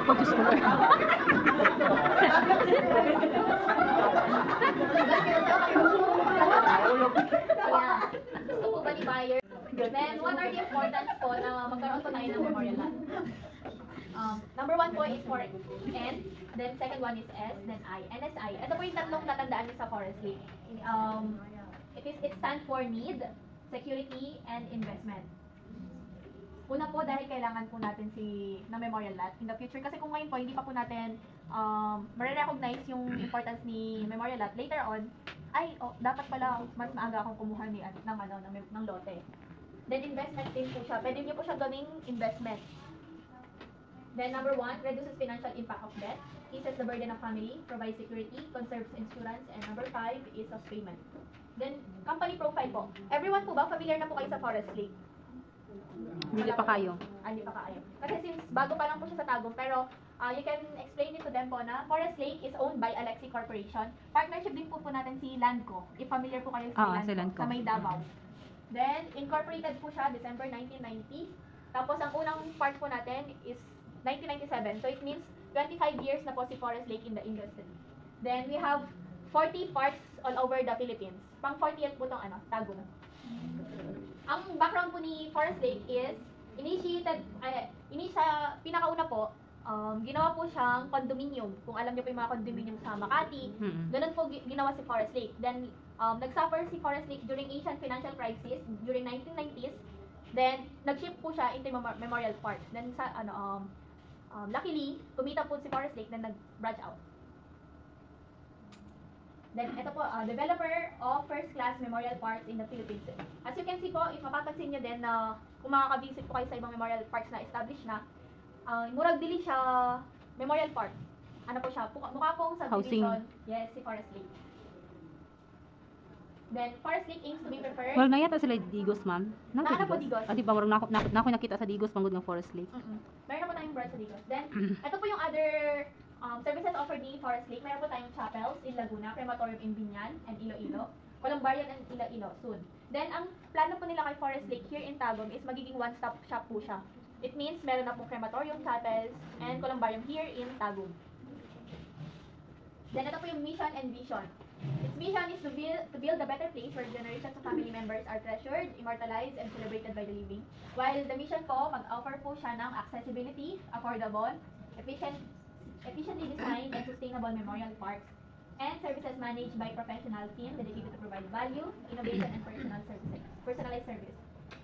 Oh, Diyos ko. Yeah. Gusto po ba ni buyer? Then, what are the importance po na magkaroon po tayo ng memorial lot? Number 1 po is for N, then second one is S, then I. NSI. Ito po yung tatlong tatandaan niyo sa forestry. It stands for need, security, and investment. Una po dahil kailangan po natin na memorial lot in the future. Kasi kung ngayon po hindi pa po natin marirecognize yung importance ni memorial lot, later on, dapat pala mas maaga akong kumuha ng lote. Then investment din po siya. Pwede niyo po siya gawing investment. Then number 1, reduces financial impact of debt, eases the burden of family, provides security, conserves insurance, and number 5 is of payment. Then company profile po. Everyone po ba familiar na po kayo sa Forest Lake? Hindi pa kayo. Hindi pa kayo. Kasi since bago pa lang po siya sa Tagum, pero you can explain it to them po na Forest Lake is owned by Alexi Corporation. Partnership din po natin si Landco. If familiar po kayo sa Landco, sa May Davao. Then, incorporated po siya December 1990. Tapos, ang unang part po natin is 1997. So, it means 25 years na po si Forest Lake in the industry. Then, we have 40 parks all over the Philippines. Pang 40th po itong Tagum. Ang background po ni Forest Lake is, pinakauna po, ginawa po siyang condominium. Kung alam niyo po yung mga condominium sa Makati, ganun po ginawa si Forest Lake. Then, nag-suffer si Forest Lake during Asian financial crisis during 1990s. Then, nag-shift po siya into Memorial Park. Then, luckily, kumita po si Forest Lake, then nag-branch out. Then, ito po, developer of first-class memorial parks in the Philippines. As you can see po, if mapapansin nyo din na kung makaka-visit po kayo sa ibang memorial parks na established na, murag dili siya memorial park. Ano po siya? Mukha pong subdivision. Yes, si Forest Lake. Then, Forest Lake aims to be preferred. Well, nayata sila Digos, ma'am. Ano po Digos? Di ba, marang nako nakita sa Digos, pangod ng Forest Lake. Meron na po tayong branch sa Digos. Then, ito po yung other services offered ni Forest Lake. Meron po tayong chapels in Laguna, crematorium in Binyan and Iloilo, Columbarium and Iloilo soon. Then, ang plano po nila kay Forest Lake here in Tagum is magiging one-stop shop po siya. It means meron na po crematorium, chapels, and columbarium here in Tagum. Then, ito po yung mission and vision. Its mission is to build a better place where generations of family members are treasured, immortalized, and celebrated by the living. While the mission po, mag-offer po siya ng accessibility, affordable, efficiently designed and sustainable memorial parks, and services managed by professional team dedicated to provide value, innovation, and personalized service.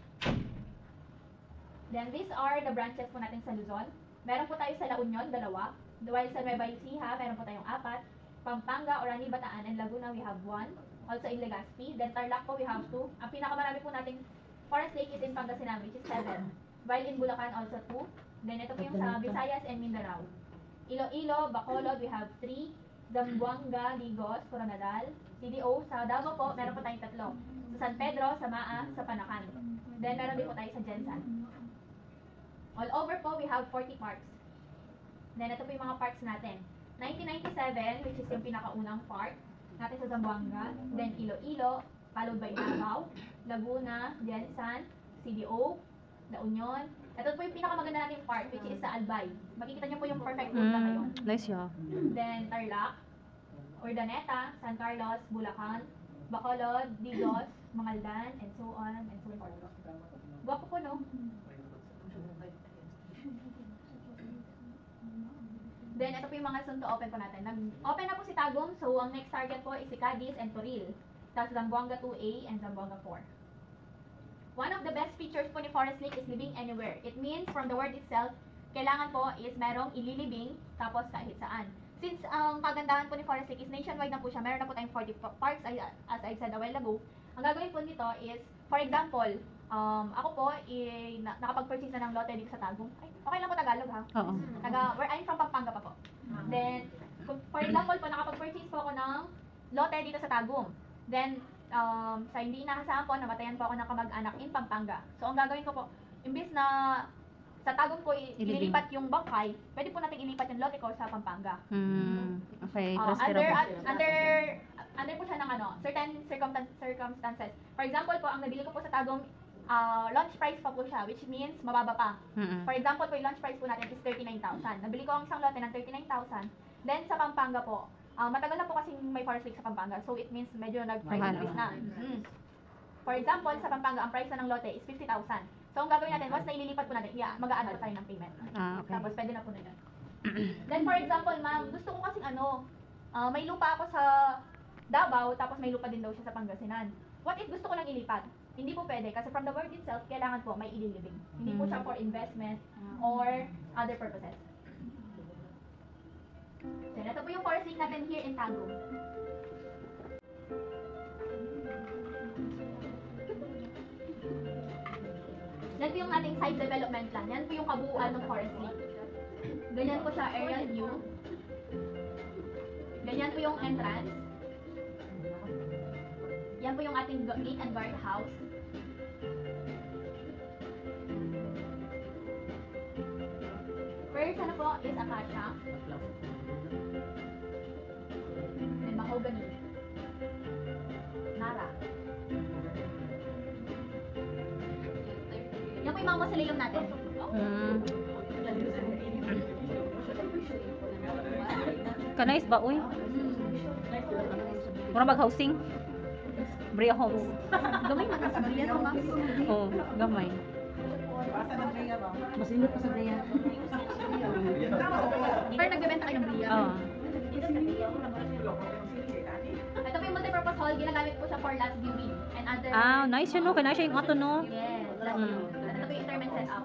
Then these are the branches po natin sa Luzon. Meron po tayo sa La Union, 2. While sa Nueva Ecija, meron po tayong 4. Pampanga, Orani, Bataan, and Laguna, we have 1. Also in Legazpi. Then Tarlac po, we have 2. Ang pinakamarami po nating Forest Lake is in Pangasinan, which is 7. While in Bulacan, also 2. Then ito po yung sa Visayas and Mindanao. Iloilo, Bacolod, we have 3. Zamboanga, Digos, Coronadal. CDO, sa Davao po, meron po tayong 3. Sa San Pedro, sa Maa, sa Panacan. Then meron din po tayo sa Jensan. All over po, we have 40 parks. Then ito po yung mga parks natin. 1997, which is yung pinakaunang park natin sa Zamboanga. Then Iloilo, followed by Davao, Laguna, Jensan, CDO, La Union. Ito po yung pinakamaganda nating park, which is sa Albay. Makikita niyo po yung perfect road na ngayon. Nice siya. Then Tarlac, Urdaneta, San Carlos, Bulacan, Bacolod, Digos, Mangaldan, and so on and so forth. Guwapo po, no? Then, ito po yung mga soon to open po natin. Nag-open na po si Tagum, so ang next target po is si Cadiz and Toril. Tapos Zamboanga 2A and Zamboanga 4. One of the best features po ni Forest Lake is living anywhere. It means, from the word itself, kailangan po is merong ililibing, tapos kahit saan. Since ang kagandahan po ni Forest Lake is nationwide na po siya, meron na po tayong 40 parks, as I said a while ago. Ang gagawin po nito is, for example, ako po, nakapag-purchase na ng lote dito sa Tagum. Ay, okay lang po Tagalog, ha? Oo. Where I'm from Pampanga pa po. Then, for example po, nakapag-purchase po ako ng lote dito sa Tagum. Then, sa hindi inaasahan po, namatayan po ako ng kamag-anak in Pampanga. So, ang gagawin ko po, imbis na sa Tagum ko ililipat yung bangkay, pwede po natin ilipat yung lote ko sa Pampanga. Okay, Under po siya ng certain circumstances. For example po, ang nabili ko po sa Tagum, launch price pa po siya, which means mababa pa. Mm-mm. For example po, yung launch price po natin is 39,000. Nabili ko ang isang lote ng 39,000. Then sa Pampanga po, matagal na po kasi may forest lake sa Pampanga. So it means medyo nag-price Mahal. increase na. For example, sa Pampanga, ang price na ng lote is 50,000. So ang gagawin natin, once na ililipat po natin, mag-a-add pa tayo ng payment. Okay. Tapos pwede na po na yun. Then for example, ma'am, gusto ko kasing may lupa ako sa Davao, tapos may lupa din daw siya sa Pangasinan. What if gusto ko lang ilipat? Hindi po pwede kasi from the word itself, kailangan po may ililibing. Hindi po siya for investment or other purposes. Then ito po yung forest lake natin here in Tagum. Yan po yung ating site development plan. Yan po yung kabuuan ng forest lake. Ganyan po siya aerial view. Ganyan po yung entrance. Yan po yung ating gate and guard house. First, ano po, is acacia. And mahogany. Nara. Yan po yung mga mausoleum natin. Mm. Kanais ba, uy? Mura mag-housing? Bria Homes. Gamay man sa Bria to, ma'am. Oo, gamay. Mas ingat pa sa Brea. Pero nagbebenta kayo ng Bria. Oo. Ito po yung multipurpose hall. Ginagamit po siya for last viewing and other... Ah, nice yun, no? Kaya siya yung ato, no? Yes, last viewing. Ito po yung interment setup.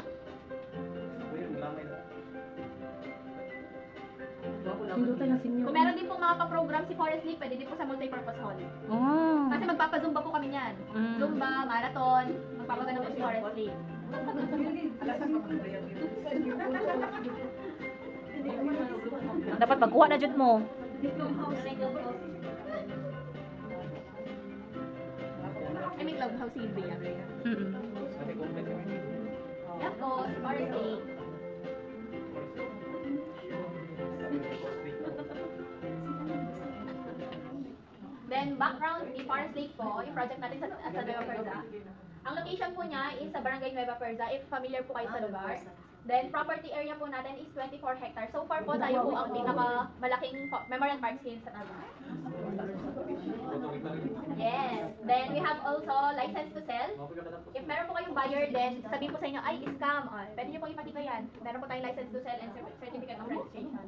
Hindutan na sinyo. Kung meron din po mga pa-program si Forest Lake, pwede din po sa multipurpose hall. Oh. Kasi magpapazumba po kami niyan. Mm. Zumba, marathon, magpapagano po si Forest Lake. Dapat magkuha na jud mo. I mean, clubhouse si Bria. Mm-mm. Yan po, si Forest Lake. Then, background ni Forest Lake po, yung project natin sa Nueva Perza. Ang location po niya is sa Barangay Nueva Perza, if familiar po kayo sa lugar. Then, property area po natin is 24 hectares. So far po, tayo po ang pinakamalaking memorial park here sa Tagum. Yes. Then, we have also license to sell. If meron po kayong buyer, then sabihin po sa inyo, ay, scam. Pwede niyo po ipakita yan. Meron po tayong license to sell and certificate of registration.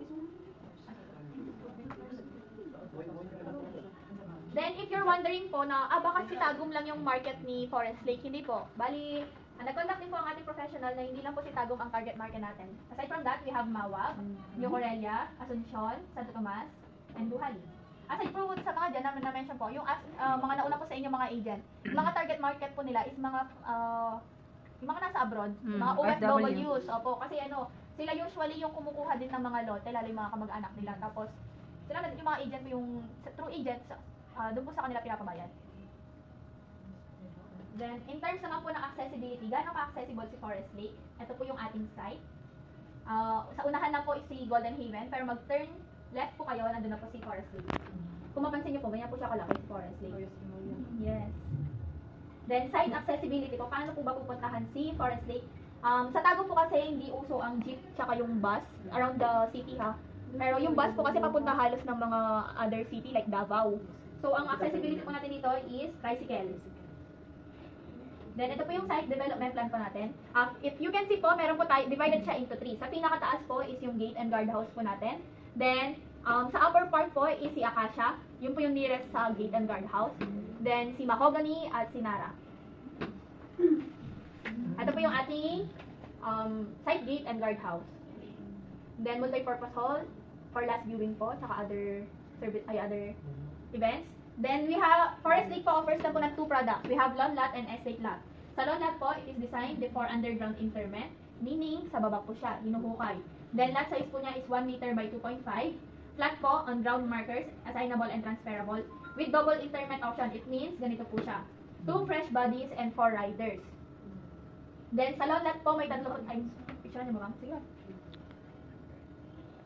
Then, if you're wondering po na, baka si Tagum lang yung market ni Forest Lake, hindi po. Bali, nag-conduct din po ang ating professional na hindi lang po si Tagum ang target market natin. Aside from that, we have Mawab, New Corelia, Asuncion, Santo Tomas, and Duhali. Aside po sa mga dyan, na-mention po, yung mga nauna po sa inyo mga agent, yung mga target market po nila is yung mga nasa abroad, mga OFWs. Opo, kasi sila usually yung kumukuha din ng mga lote, lalo yung mga kamag-anak nila. Tapos, sila yung mga agent po yung, true agents, doon po sa kanila pinapabayad. Then, in terms naman po ng accessibility, gaano ka-accessible si Forest Lake? Ito po yung ating site. Sa unahan na po is si Golden Haven, pero mag-turn left po kayo, nandun na po si Forest Lake. Kung mapansin nyo po, ganyan po siya kalaki si Forest Lake. Yes. Then, site accessibility po, paano po ba pupuntahan si Forest Lake? Sa Tagum po kasi hindi uso ang jeep tsaka yung bus around the city ha. Pero yung bus po kasi papunta halos ng mga other city like Davao. So, ang accessibility po natin dito is tricycle. Then, ito po yung site development plan po natin. If you can see po, meron po tayo, divided siya into 3. Sa pinakataas po is yung gate and guard house po natin. Then, sa upper part po is si Acacia. Yun po yung nearest sa gate and guard house. Then, si Mahogany at si Nara. Ito po yung ating site gate and guard house. Then, multi-purpose hall for last viewing po, tsaka other service, other events. Then, we have, Forest Lake po offers na po ng 2 products. We have lawn lot and estate lot. Sa lawn lot po, it is designed for underground interment, meaning sa baba po siya, hinuhukay. Then, lot size po niya is 1 meter by 2.5. Flat po on ground markers, assignable and transferable. With double interment option, it means ganito po siya. 2 fresh bodies and 4 riders. Then, sa lawn lot po, may tatlo, picture niyo ba ma'am? Sige.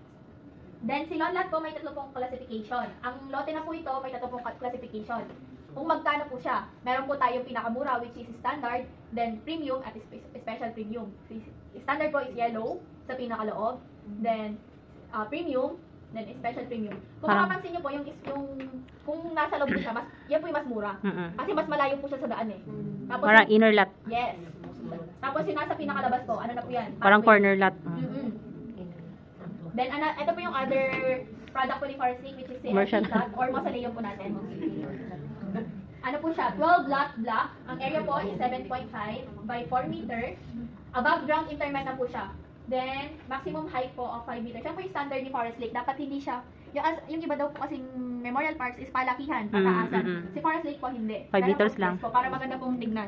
Then, si lawn lot po may tatlo pong classification. Ang lote na po ito may tatlo pong classification. kung magkano po siya. Meron po tayong pinakamura, which is standard, then premium at special premium. Standard po is yellow sa pinakaloob, then premium, then special premium. Kung mapapansin niyo po, yung kung nasa loob po siya, yan po yung mas mura. Kasi mas malayo po siya sa daan eh. Tapos, Parang inner lot. yes. Tapos yung nasa pinakalabas po, ano na po yan? Parang Pathway. corner lot. Mm-mm. Then, ito po yung other product po ni Forest Lake, which is the Commercial. SC lot or mausoleum po natin. Ano po siya? 12 lot block. Ang area po is 7.5 by 4 meters. Above ground interment na po siya. Then, maximum height po of 5 meters. Yan po yung standard ni Forest Lake. Dapat hindi siya, yung iba daw po kasing memorial parks is palakihan, pataasan. Si Forest Lake po hindi. 5 meters po, lang. yes po, para maganda pong tignan.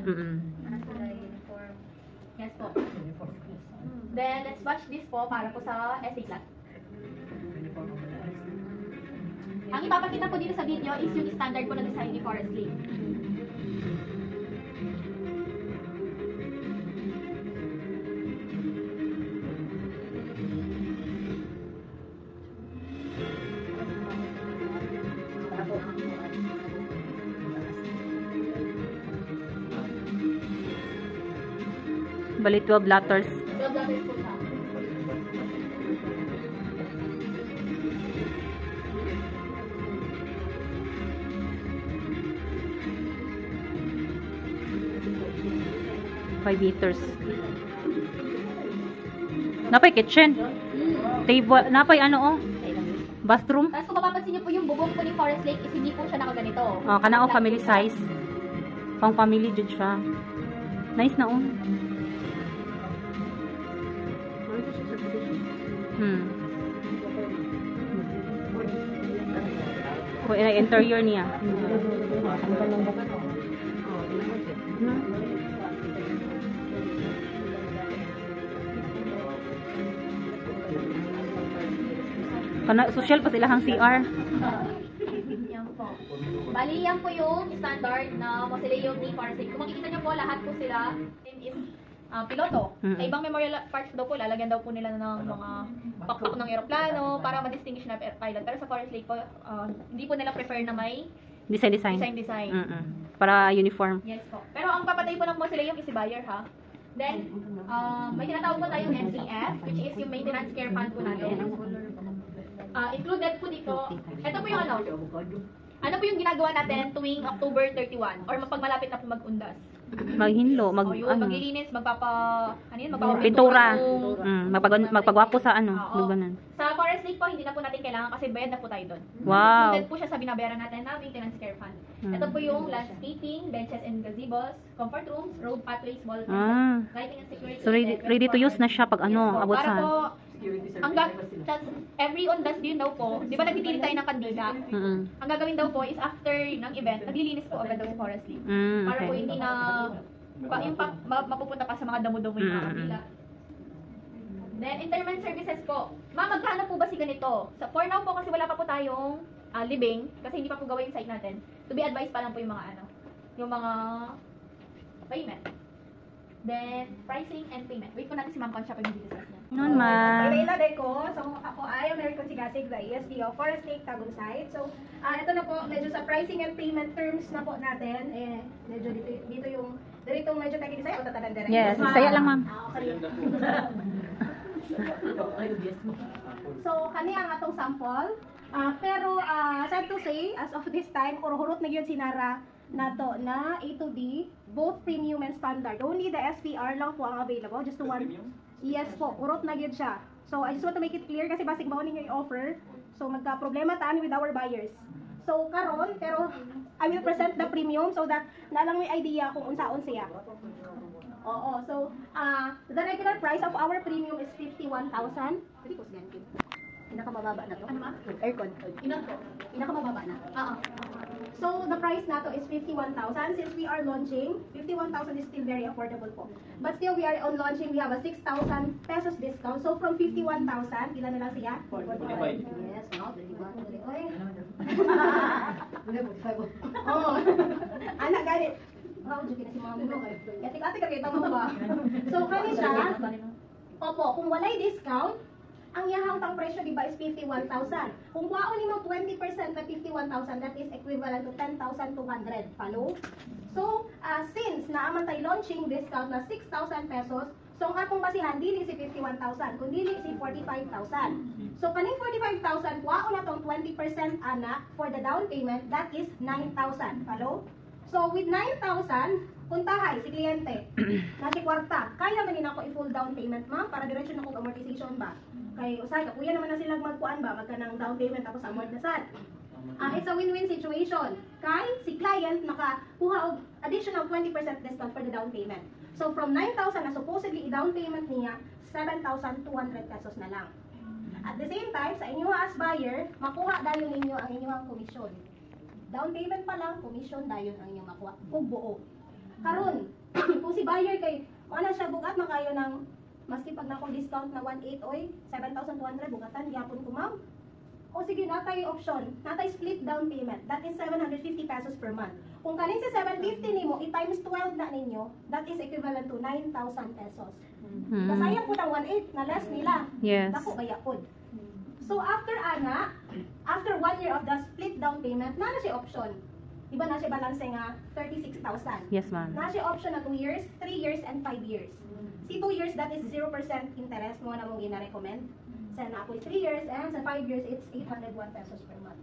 Yes po. Then, let's watch this po para po sa essay class. Ang ipapakita po dito sa video is yung standard po na design ni Forest Lake. Bali 12 letters. 12 letters po siya. Five meters. Napay kitchen. Table, napay ano oh. Bathroom. Tapos kung mapapansin niyo po yung bubong po ni Forest Lake is hindi po siya nakaganito. Oh, kana oh family size. Pang family jud siya. Nice na oh. O, interior niya. Kana social pa sila hang CR. Yan po. Bali, yan po yung standard na mausoleum ni Forest Lake. Kung makikita niyo po, lahat po sila is piloto. Sa ibang memorial parks daw po, lalagyan daw po nila ng mga pakpak ng eroplano para ma-distinguish na pilot. Pero sa Forest Lake po, hindi po nila prefer na may Design. design. Para uniform. Yes po. Pero ang papatay po ng mausoleum is si buyer ha. Then, may tinatawag po tayong MCF, which is yung maintenance care fund po natin. Included po dito, ito po yung ano po yung ginagawa natin tuwing October 31 or pag malapit na po mag-undas. Maghinlo, maglilinis, pintura. Magpagwapo sa ano, ganun. Sa Forest Lake po, hindi na po natin kailangan kasi bayad na po tayo doon. Wow. Included po siya sa binabayaran natin na maintenance care fund. Ito po yung landscaping, benches and gazebos, comfort rooms, road pathways, wall fences, lighting and security. So ready to use na siya pag ano, abot para sa. po, every undas din daw po, di ba nagtitili tayo ng kandila? Ang gagawin daw po is after ng event, naglilinis po agad daw sa Forest Lake. Para po hindi na mapupunta pa sa mga damo-damo yung mga kandila. Then, interment services po. Ma'am, magkano po ba si ganito? For now po, kasi wala pa po tayong living, kasi hindi pa po gawa yung site natin. To be advised pa lang po yung mga yung mga payment. Then, pricing and payment. Wait po natin si Ma'am Con siya pag mag-discuss niya. Noon ma. Leila Deco. So, ako ay American Sigasig, the ESD of Forest Lake, Tagunside. So, ito na po, medyo sa pricing and payment terms na po natin, medyo dito yung medyo tayo o tatalan direct. Yes, saya lang ma'am. Okay. So, kani ang atong sample. Pero, sad to say, as of this time, hurot na yun sinara nato na A to B, both premium and standard. Only the SPR lang po ang available. Just to one. Yes po, urot na yun siya. So, I just want to make it clear kasi basig mao ninyo i-offer. So, magka-problema taan with our buyers. So, karon, pero I will present the premium so that nalang may idea kung unsaon siya. Oo, so, the regular price of our premium is 51,000. Pinakamababa na to? Ano ma? Aircon. Pinakamababa na? So, the price na to is 51,000. Since we are launching, 51,000 is still very affordable po. But still, we are on launching, we have a 6,000 pesos discount. So, from 51,000, ilan na lang siya? 45. Yes, no? 31. Oy. Oo. Anak, ganit. Wow, dyan na si mga mulo kayo. Yatik-atik ka kita mo ba? So, kani siya, opo, kung walay discount, ang iyahang pang presyo di ba is 51,000. Kung kuhaon nimo 20% na 51,000, that is equivalent to 10,200. Follow? So, since naaman tay launching discount na 6,000 pesos, so ang atong basihan dili si 51,000, kundi dili si 45,000. So kaning 45,000 kuhaon na tong 20% ana for the down payment, that is 9,000. Follow? So with 9,000, puntahay si kliyente na si kwarta, kaya man nako i-full down payment ma'am para diretso na kong amortization ba? Kay usay ka kuya naman na sila magkuan ba magka ng down payment tapos amort na sad. It's a win-win situation. Kay si client nakakuha og additional 20% discount for the down payment. So from 9,000 na supposedly i-down payment niya, 7,200 pesos na lang. At the same time, sa inyo as buyer, makuha dayon ninyo ang inyong komisyon. Down payment pa lang, commission dayon ang inyong makuha. Kung buo. Karon, kung si buyer kay wala siya bugat makayo ng maski pag nako discount na 1.8 oy, 7,200 bugatan gyapon ko ma'am. O sige, natay option, natay split down payment. That is 750 pesos per month. Kung kanin si 750 nimo, i-times 12 na ninyo, that is equivalent to 9,000 pesos. Kasayang po ng 1.8 na less nila. Yes. Dako kaya pod. So after ana, after 1 year of the split down payment, na siya option. Diba na siya balance nga 36,000. Yes, ma'am. Na siya option na 2 years, 3 years, and 5 years. Si 2 years, that is 0% interest mo na mong gina-recommend. Sa na ako 3 years, and sa 5 years, it's 801 pesos per month.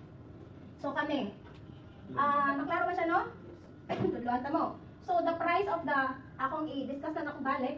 So kami, naklaro ba siya, no? Tudloan ta mo. So the price of the, akong i-discuss na ako balik,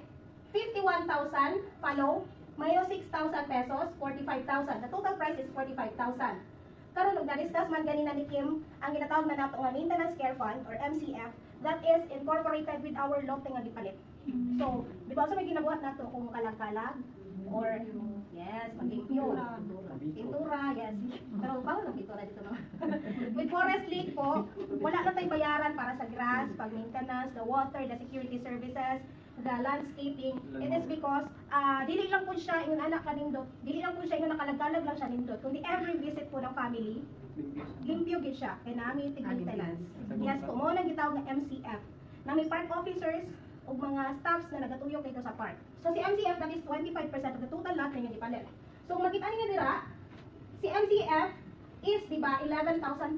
51,000, follow, mayo 6,000 pesos, 45,000. The total price is 45,000. Karon og na-discuss man ganina ni Kim ang ginatawag na nato nga Maintenance Care Fund or MCF that is incorporated with our lote nga gipalit. So, di ba sa may ginabuhat nato kung kalag-kalag or yes, pag-limpyo. Pintura, yes. Pero bawal ang pintura dito no. With forest leak po, wala na tayong bayaran para sa grass, pag-maintenance, the water, the security services, the landscaping. It is because dili lang po siya ingon anak kanindot, dili lang po siya ingon nakalag-kalag lang siya nindot, kundi every visit po ng family limpyo gid siya kay naami tig maintenance. Yes po mo nang gitawag nga MCF. Na may park officers ug mga staffs na nagatuyok dito sa park. So si MCF that is 25% of the total lot na gipalit. So kung makita niyo dira, si MCF is di ba 11,250.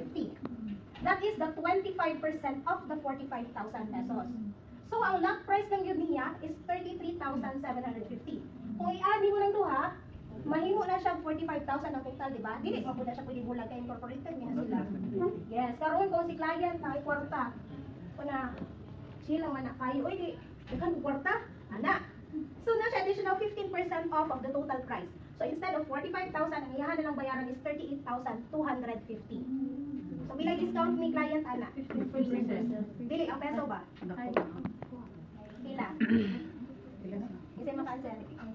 That is the 25% of the 45,000 pesos. So, ang lot price ng yun niya is 33,750. Kung i-add mo ng duha, mahimo na siya 45,000 ang total, di ba? Dili, mabuda siya pwede bulag kay incorporated niya sila. Yes, karon kung si client, kay kwarta, kuna, sila man na kayo, oy, di, kan kwarta, anak. So, na siya additional 15% off of the total price. So, instead of 45,000, ang iyahan nilang bayaran is 38,250. So, bilang discount ni client, anak? 50%. Dili, ang peso ba? Pila? Kasi maka-answer.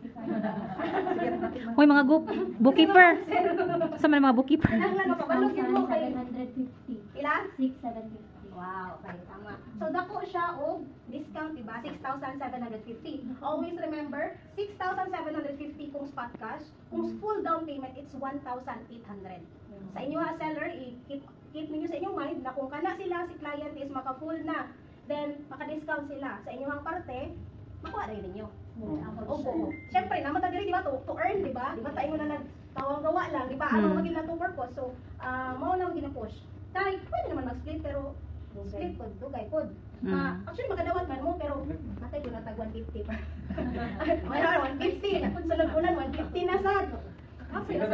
Hoy, mga bookkeeper. Sa mga bookkeeper. Ang lang pabalog yun mo kay 750. ilan? 6,750. Wow, okay, tama. So, dako siya o discount, diba? 6,750. Always remember, 6,750 kung spot cash. Kung full down payment, it's 1,800. Sa inyo ha, seller, keep ninyo sa inyong mind na kung kana sila, si client is maka-full na, then maka-discount sila. Sa inyong parte, makuha rin ninyo. Oo. Siyempre, naman tayo di ba, to earn, di ba? Di ba tayo na nagtawang gawa lang, di ba? Ano maging na to purpose? So, mao lang gina-push. Kahit pwede naman mag-split, pero split pod, dugay pod. Actually, makadawat man mo, pero matay ko na tag 150 pa. Mayroon, 150. Sunod ulan, 150 na sad. Diba?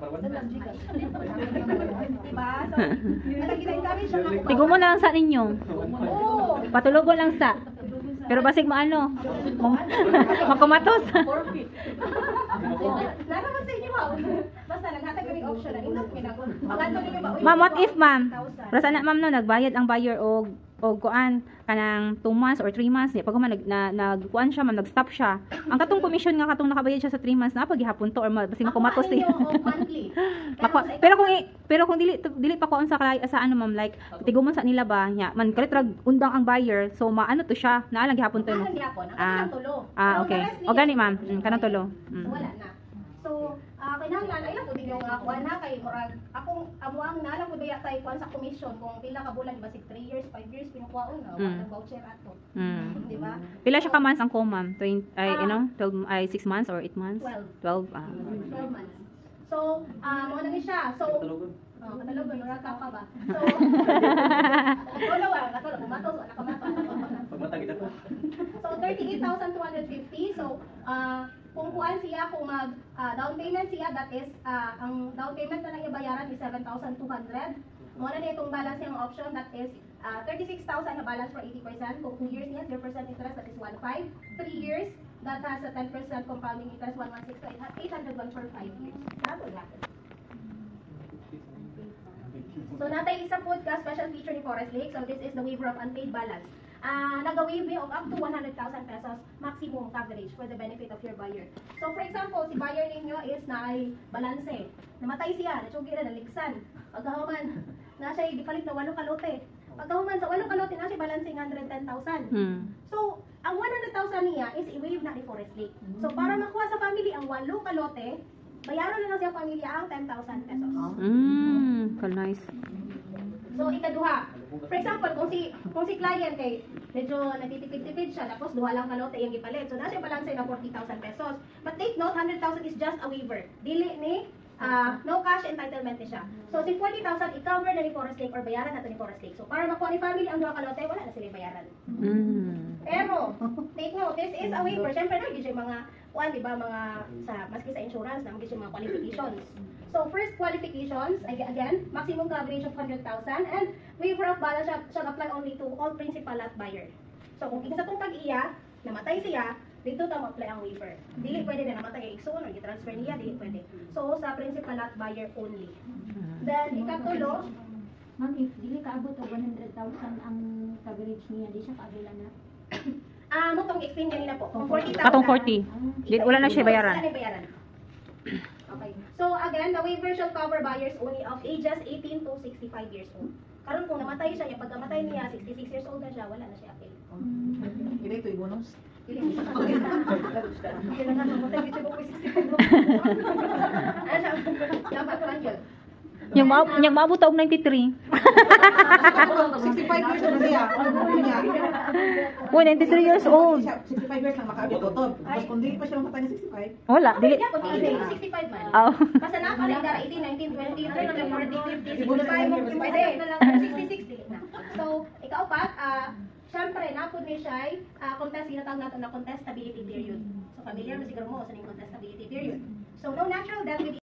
So, nagkita-encourage siya na Tigo mo lang sa ninyo. Oo. Patulogo lang sa. Pero basig maano. Makumatos. Naraman sa inyo, wow. Basta naghatag kami option na indot ginagawa. Maganto ninyo ba? Ma'am, what if ma'am? Rasa na ma'am no, nagbayad ang buyer og kuan kanang 2 months or 3 months pag man nagkuan siya man nag-stop siya ang katong commission nga katong nakabayad siya sa 3 months na pag gihapon to or basi makumatos siya. Pero kung dili pa kuan sa ano ma'am like tigumon sa nila ba nya man kalitrag undang ang buyer so maano to siya naa lang gihapon to mo. Tulo. Okay. O gani ma'am kanang tulo. So wala na. So, kinahanglan ayan pud yung kuan na kay murag akong amuang na lang pud baya tay kuan sa commission kung pila ka bulan di ba sig 3 years, 5 years pinukuhaon na wala voucher ato. Di ba? Pila siya ka months ang co-ma'am? 20 ay 12 ay 6 months or 8 months? 12. 12 months. So, mo na ni siya. So, katulog wala ka pa ba? So, katulog kumatos wala ka mata. So 38,250. So, kung kuan siya, kung mag down payment siya, that is, ang down payment na lang ibayaran is 7,200. Muna na itong balance yung option, that is 36,000 na balance for 80%. Kung 2 years niya, 0% interest, that is 1.5. 3 years, that has a 10% compounding interest, 116. So, 801 for 5 years. Nato lang. So, natay isa po ka special feature ni Forest Lake. So, this is the waiver of unpaid balance. Nag-waive of up to 100,000 pesos maximum coverage for the benefit of your buyer. So, for example, si buyer ninyo is na ay balanse. Namatay siya, natsugi na, naligsan. Pagkahuman, na siya gipalit na 8 kalote. Pagkahuman sa 8 kalote, na siya balancing 110,000. So, ang 100,000 niya is i-waive na ni Forest Lake. So, para makuha sa family ang 8 kalote, bayaran na lang siya pamilya ang 10,000 pesos. Nice. So, ikaduha. For example, kung si client kay medyo nagtitipid-tipid siya, tapos duha lang kalote yung gipalit. So, nasa balance na 40,000 pesos. But take note, 100,000 is just a waiver. Dili ni, no cash entitlement ni siya. So, si 40,000, i-cover na ni Forest Lake or bayaran na to ni Forest Lake. So, para makuha ni family ang duha kalote, wala na sila bayaran. Pero, take note, this is a waiver. Siyempre, nagiging siya mga, di ba, mga, maski sa insurance, nagiging siya mga qualifications. So, first qualifications, again, maximum coverage of 100,000 and waiver of balance shall apply only to all principal lot buyer. So, kung isa itong tag-iya, namatay siya, dito ta ma-apply ang waiver. Dili pwede na namatay yung ikson or i-transfer niya, dili pwede. So, sa principal lot buyer only. Then, ikatulo, Ma'am, if dili kaabot og 100,000 ang coverage niya, di siya kaabila na. mutong explain kanina po, kung 40,000. Katong 40. Wala na siya bayaran. Wala na bayaran. Okay. So again, the waiver shall cover buyers only of ages 18 to 65 years old. Karon kung namatay siya, yung pagkamatay niya, 66 years old na siya, wala na siya appeal. Hindi ito bonus. Kailangan mamatay dito kung 65 ano dapat ko lang yun. Yung maabot og 93. 65 years old siya. Oh, 93 years old. 65 years lang makaabot totob. Tapos kung hindi pa siya mamatay ng 65. Wala, dili. Yeah, kung hindi 65 man. Basta nakalagay 18, 19, 20, 30, 40, 50, 65, pwede. 66 dili na. So, ika-upat, syempre, napod ni siya contest, sinatawag natin na contestability period. So, familiar mo siguro mo sa ning contestability period. So, no natural death with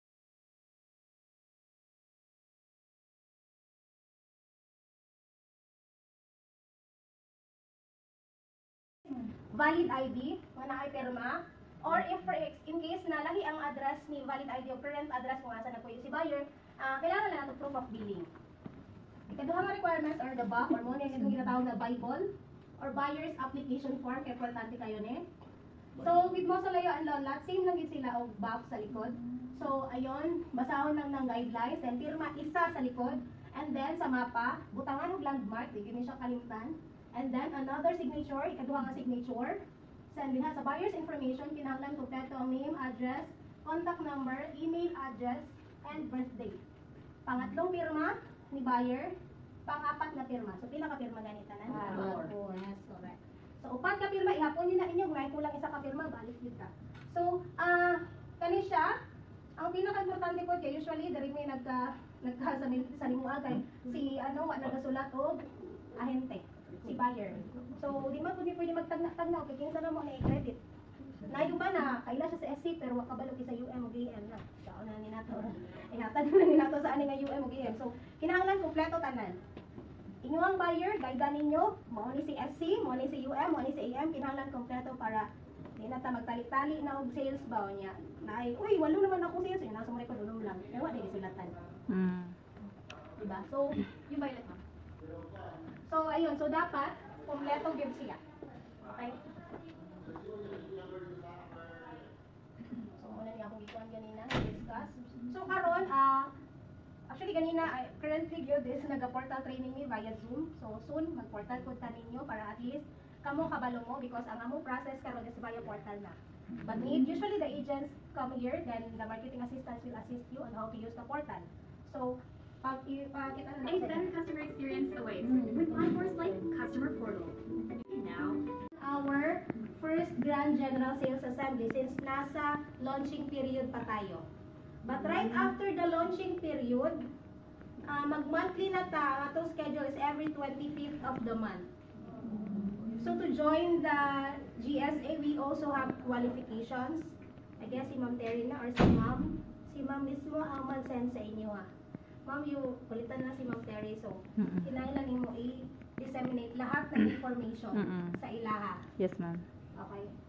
valid ID, mga nakay-pirma, or if in case na lahi ang address ni valid ID o current address kung asa nagpuyo si buyer, kailangan lang nato proof of billing. Ikaduha nga requirements are the BAF or muna yung ginatawag na Bible or buyer's application form, kaya importante kayo ni. So, with Mausoleo and Lonlat, same lang yun sila o BAF sa likod. So, ayun, basahon lang ng guidelines, then pirma isa sa likod, and then sa mapa, butangan ng landmark, di yun siya kalimtan. And then another signature, ikaduha nga signature. Send din sa buyer's information, kinahanglan kompleto ang name, address, contact number, email address, and birthday. Pangatlong pirma ni buyer, pang-apat na pirma. So pila ka pirma ganita nan? Oh, yes, correct. So upat ka pirma, ihapon niyo na inyo, kung kulang isa ka pirma, balik kita. So, kani siya, ang pinaka-importante po kay usually dari may nagka sa limuha kay si wa nagasulat og ahente. Si buyer. So, di man pwede magtagna-tagna kay kinsa na mo na i-credit. Nayo ba na kaila siya sa SC pero wa kabalo sa UM ug AM na. Sao na ni nato. Ihatag na ni nato sa ani nga UM ug AM. So, kinahanglan kompleto tanan. Inyong buyer, gayda ninyo, mao ni si SC, mao ni si UM, mao ni si AM, kinahanglan kompleto para di na ta magtali-tali na og sales ba niya. Nay, uy, walo naman ako sales, ina sa mo record unom lang. Kaya wa di sulatan. Diba? So, yung violet ma'am. So, ayun. So, dapat, kompleto give siya. Okay? So, muna niya akong ikuan ganina, discuss. So, karon, actually, ganina, currently, yun, this nag-portal training me via Zoom. So, soon, mag-portal punta ninyo para at least, kamo kabalo mo because ang among process karon is via portal na. But usually the agents come here, then the marketing assistants will assist you on how to use the portal. So, kita na A better customer experience awaits with platforms like Customer Portal. Now, our first Grand General Sales Assembly since nasa launching period pa tayo. But right after the launching period, mag-monthly na ta, ang atong schedule is every 25th of the month. So to join the GSA, we also have qualifications. I guess si Ma'am Terry na or si Ma'am mismo ang mag-send sa inyo ha. Ma'am, kulitan na si Ma'am Terry, so kinailangan mo i-disseminate lahat ng information sa ilaha. Yes, ma'am. Okay.